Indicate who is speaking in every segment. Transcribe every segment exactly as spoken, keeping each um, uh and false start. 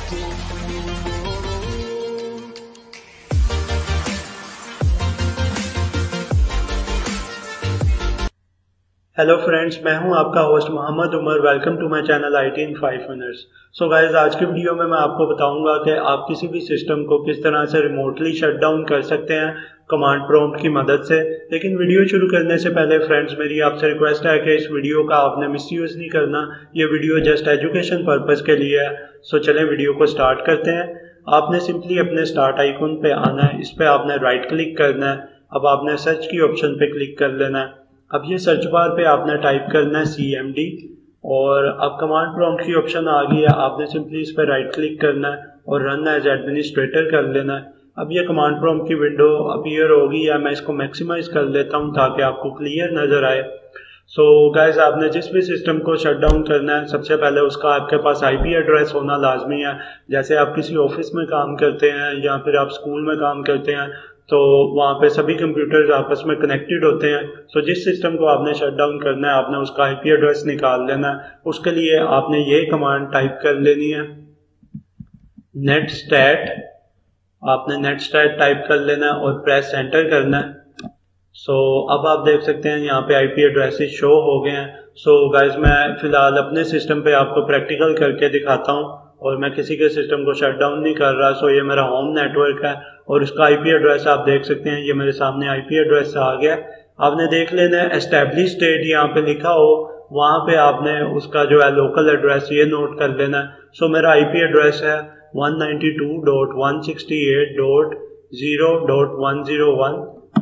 Speaker 1: Hello friends, मैं हूं आपका host Mohammad Umar. Welcome to my channel I T in five minutes. So guys, आज की वीडियो में मैं आपको बताऊंगा कि आप किसी भी सिस्टम को किस तरह से रिमोटली शट डाउन कर सकते हैं कमांड प्रॉम्प्ट की मदद से। लेकिन वीडियो शुरू करने से पहले फ्रेंड्स, मेरी आपसे रिक्वेस्ट है कि इस वीडियो का आपने मिसयूज़ नहीं करना। ये वीडियो जस्ट एजुकेशन पर्पज़ के लिए है। सो चलें वीडियो को स्टार्ट करते हैं। आपने सिंपली अपने स्टार्ट आइकन पे आना है, इस पर आपने राइट क्लिक करना है। अब आपने सर्च की ऑप्शन पे क्लिक कर लेना है। अब ये सर्च बार पे आपने टाइप करना है सी एम डी, और अब कमांड प्रॉम्प्ट की ऑप्शन आ गई है। आपने सिंपली इस पर राइट क्लिक करना है और रन एज एडमिनिस्ट्रेटर कर लेना है। अब ये कमांड प्रॉम्प्ट की विंडो अपीयर होगी, या मैं इसको मैक्सिमाइज कर लेता हूँ ताकि आपको क्लियर नज़र आए। सो so, गाइज, आपने जिस भी सिस्टम को शट डाउन करना है, सबसे पहले उसका आपके पास आई पी एड्रेस होना लाजमी है। जैसे आप किसी ऑफिस में काम करते हैं या फिर आप स्कूल में काम करते हैं, तो वहाँ पे सभी कंप्यूटर्स आपस में कनेक्टेड होते हैं। सो जिस सिस्टम को आपने शट डाउन करना है, आपने उसका आईपी एड्रेस निकाल लेना है। उसके लिए आपने ये कमांड टाइप कर लेनी है, नेट स्टैट। आपने नेट स्टैट टाइप कर लेना है और प्रेस एंटर करना है। सो so, अब आप देख सकते हैं यहाँ पे आईपी एड्रेसेस शो हो गए हैं। सो so, गाइज, मैं फिलहाल अपने सिस्टम पे आपको प्रैक्टिकल करके दिखाता हूँ, और मैं किसी के सिस्टम को शट डाउन नहीं कर रहा। सो so, ये मेरा होम नेटवर्क है और उसका आईपी एड्रेस आप देख सकते हैं। ये मेरे सामने आईपी एड्रेस आ गया। आपने देख लेना है एस्टैब्लिश स्टेट यहाँ पे लिखा हो, वहाँ पे आपने उसका जो है लोकल एड्रेस ये नोट कर लेना है। सो so, मेरा आईपी एड्रेस है one ninety two dot one sixty eight dot zero dot one zero one.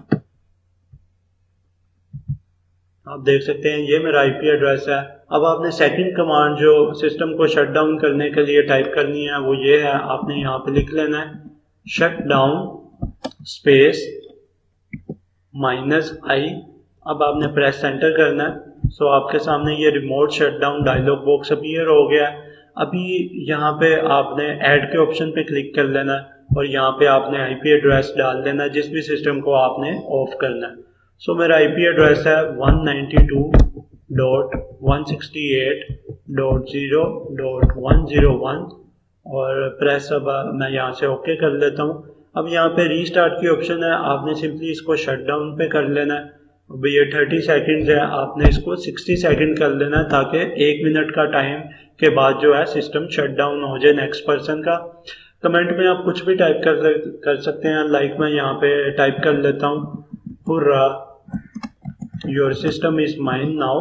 Speaker 1: आप देख सकते हैं ये मेरा आईपी एड्रेस है। अब आपने सेकंड कमांड जो सिस्टम को शट डाउन करने के लिए टाइप करनी है वो ये है। आपने यहाँ पे लिख लेना है shut down space minus I. अब आपने प्रेस एंटर करना है। सो आपके सामने ये remote shut down dialog box appear हो गया है। अभी यहाँ पे आपने ऐड के ऑप्शन पे क्लिक कर लेना है और यहाँ पे आपने आईपी एड्रेस डाल देना है जिस भी सिस्टम को आपने ऑफ करना है। सो so, मेरा आईपी एड्रेस है one ninety two dot one sixty eight dot zero dot one zero one, और प्रेस अब मैं यहाँ से ओके कर लेता हूँ। अब यहाँ पे रीस्टार्ट की ऑप्शन है। आपने सिंपली इसको शट डाउन पे कर लेना है। अब ये थर्टी सेकंड्स है, आपने इसको सिक्सटी सेकंड कर लेना है ताकि एक मिनट का टाइम के बाद जो है सिस्टम शट डाउन हो जाए नेक्स्ट पर्सन का। कमेंट में आप कुछ भी टाइप कर कर सकते हैं। लाइक मैं यहाँ पे टाइप कर लेता हूँ, hurrah, your system is mine now.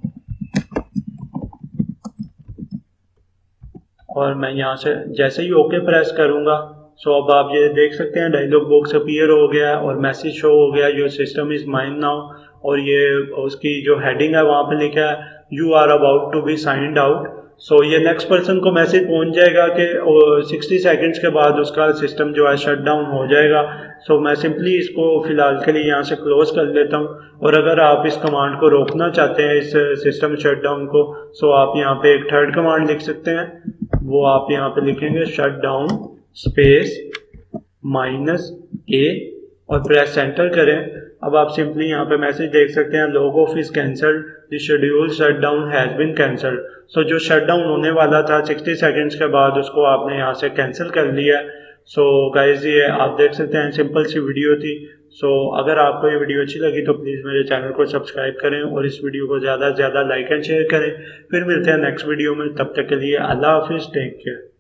Speaker 1: और मैं यहाँ से जैसे ही ओके प्रेस करूँगा, सो अब आप ये देख सकते हैं डायलॉग बॉक्स अपीयर हो गया है और मैसेज शो हो गया, your system is mine now. और ये उसकी जो हेडिंग है वहाँ पे लिखा है you are about to be signed out. So ये नेक्स्ट पर्सन को मैसेज पहुंच जाएगा कि सिक्सटी सेकंड्स के बाद उसका सिस्टम जो है शट डाउन हो जाएगा। सो so, मैं सिंपली इसको फिलहाल के लिए यहाँ से क्लोज कर लेता हूँ। और अगर आप इस कमांड को रोकना चाहते हैं, इस सिस्टम शट डाउन को, सो so आप यहाँ पे एक थर्ड कमांड लिख सकते हैं। वो आप यहाँ पे लिखेंगे shut down space minus A और प्रेस एंटर करें। अब आप सिंपली यहाँ पे मैसेज देख सकते हैं, log off is cancelled, the schedule shut down has been cancelled. So जो शट डाउन होने वाला था सिक्सटी सेकंड्स के बाद, उसको आपने यहाँ से कैंसिल कर लिया। सो so, गाइज, ये आप देख सकते हैं सिंपल सी वीडियो थी। सो so, अगर आपको ये वीडियो अच्छी लगी तो प्लीज़ मेरे चैनल को सब्सक्राइब करें और इस वीडियो को ज़्यादा से ज़्यादा लाइक एंड शेयर करें। फिर मिलते हैं नेक्स्ट वीडियो में, तब तक के लिए अल्लाह हाफिज़, टेक केयर।